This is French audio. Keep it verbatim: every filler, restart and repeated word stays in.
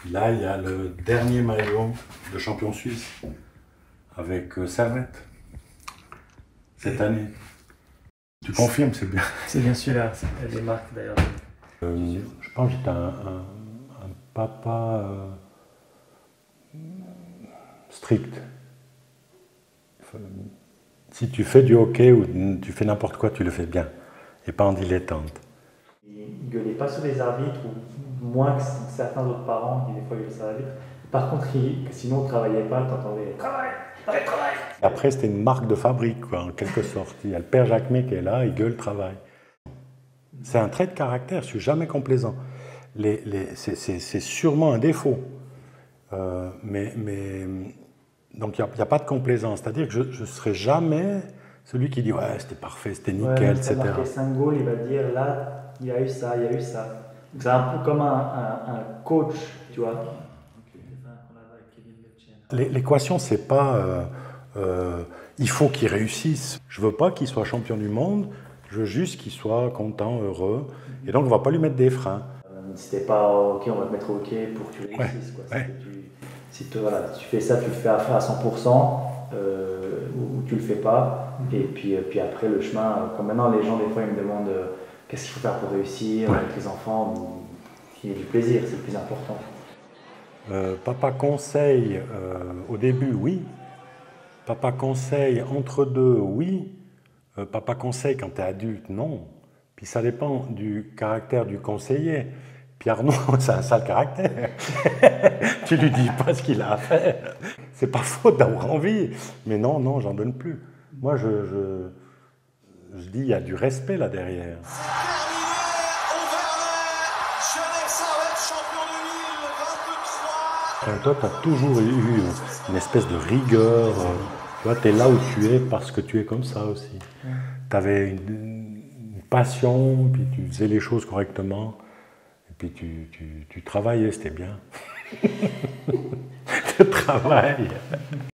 Là, il y a le dernier maillot de champion suisse avec euh, Servette cette année. Tu confirmes, c'est bien. C'est bien celui-là, il y a des marques d'ailleurs. Euh, je pense que j'étais un, un, un papa euh, strict. Si tu fais du hockey ou tu fais n'importe quoi, tu le fais bien et pas en dilettante. Il ne gueulait pas sur les arbitres, ou moins que certains autres parents qui des fois gueulaient sur l'arbitre. Par contre, il, sinon on ne travaillait pas, tu entendais travail, travail, travail. Après, c'était une marque de fabrique, quoi, en quelque sorte. Il y a le père Jacquemet qui est là, il gueule travail. C'est un trait de caractère, je ne suis jamais complaisant. Les, les, c'est sûrement un défaut. Euh, mais, mais, donc il n'y a, a pas de complaisance. C'est-à-dire que je ne serai jamais celui qui dit « ouais, c'était parfait, c'était nickel, ouais, et cetera » Il a marqué cinq goals, il va dire « là, il y a eu ça, il y a eu ça ». C'est un peu comme un, un, un coach, tu vois. L'équation, c'est pas euh, euh, il faut qu'il réussisse. Je veux pas qu'il soit champion du monde, je veux juste qu'il soit content, heureux. Et donc, on va pas lui mettre des freins. Euh, C'était pas ok, on va te mettre au hockey pour que tu réussisses. Ouais, Quoi. ouais. Que tu, si tu, voilà, tu fais ça, tu le fais à cent pour cent euh, ou, ou tu le fais pas. Mm-hmm. Et puis, puis après, le chemin, comme maintenant, les gens, des fois, ils me demandent euh, qu'est-ce qu'il faut faire pour réussir ouais. avec les enfants. Qu'il y ait du plaisir, c'est le plus important. Euh, papa conseille euh, au début, oui. Papa conseille entre deux, oui. Euh, papa conseille quand tu es adulte, non. Puis ça dépend du caractère du conseiller. Pierre Arnaud, c'est un sale caractère. Tu lui dis pas ce qu'il a à faire. C'est pas faute d'avoir envie. Mais non, non, j'en donne plus. Moi, je, je, je dis, il y a du respect là derrière. Toi, tu as toujours eu une espèce de rigueur. Tu vois, tu es là où tu es parce que tu es comme ça aussi. Tu avais une, une passion, puis tu faisais les choses correctement. Et puis tu, tu, tu travaillais, c'était bien. Le travail.